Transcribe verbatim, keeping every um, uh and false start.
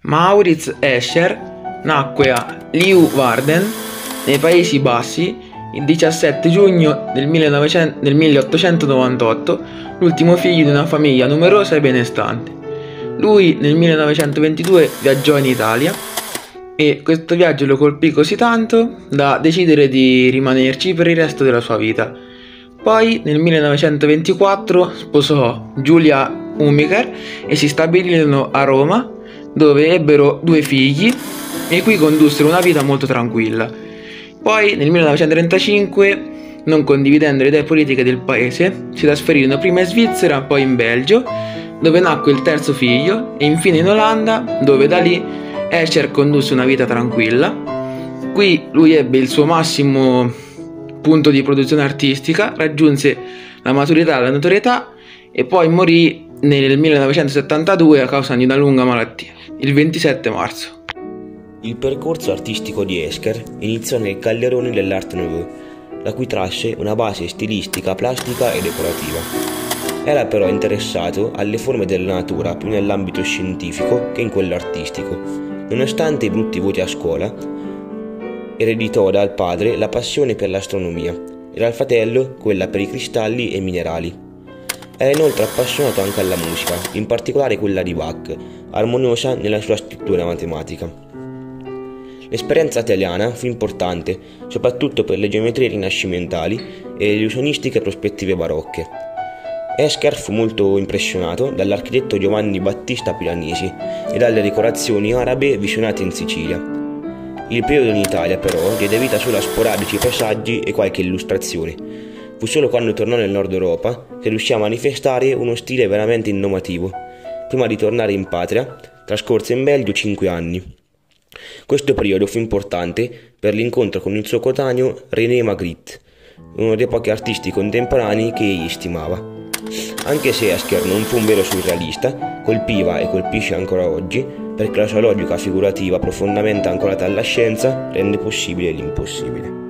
Maurits Escher nacque a Leeuwarden, nei Paesi Bassi, il diciassette giugno del, millenovecento del milleottocentonovantotto, l'ultimo figlio di una famiglia numerosa e benestante. Lui nel millenovecentoventidue viaggiò in Italia e questo viaggio lo colpì così tanto da decidere di rimanerci per il resto della sua vita. Poi nel millenovecentoventiquattro sposò Julia Umiker e si stabilirono a Roma, dove ebbero due figli e qui condussero una vita molto tranquilla. Poi nel millenovecentotrentacinque, non condividendo le idee politiche del paese, si trasferirono prima in Svizzera, poi in Belgio, dove nacque il terzo figlio, e infine in Olanda, dove da lì Escher condusse una vita tranquilla. Qui lui ebbe il suo massimo punto di produzione artistica, raggiunse la maturità e la notorietà e poi morì nel millenovecentosettantadue a causa di una lunga malattia, il ventisette marzo. Il percorso artistico di Escher iniziò nel Calderone dell'Art Nouveau, da cui trasse una base stilistica, plastica e decorativa. Era però interessato alle forme della natura più nell'ambito scientifico che in quello artistico. Nonostante i brutti voti a scuola, ereditò dal padre la passione per l'astronomia e dal fratello quella per i cristalli e i minerali. Era inoltre appassionato anche alla musica, in particolare quella di Bach, armoniosa nella sua scrittura matematica. L'esperienza italiana fu importante, soprattutto per le geometrie rinascimentali e le illusionistiche prospettive barocche. Escher fu molto impressionato dall'architetto Giovanni Battista Piranesi e dalle decorazioni arabe visionate in Sicilia. Il periodo in Italia, però, diede vita solo a sporadici paesaggi e qualche illustrazione. Fu solo quando tornò nel nord Europa che riuscì a manifestare uno stile veramente innovativo. Prima di tornare in patria, trascorse in Belgio cinque anni. Questo periodo fu importante per l'incontro con il suo coetaneo René Magritte, uno dei pochi artisti contemporanei che egli stimava. Anche se Escher non fu un vero surrealista, colpiva e colpisce ancora oggi perché la sua logica figurativa profondamente ancorata alla scienza rende possibile l'impossibile.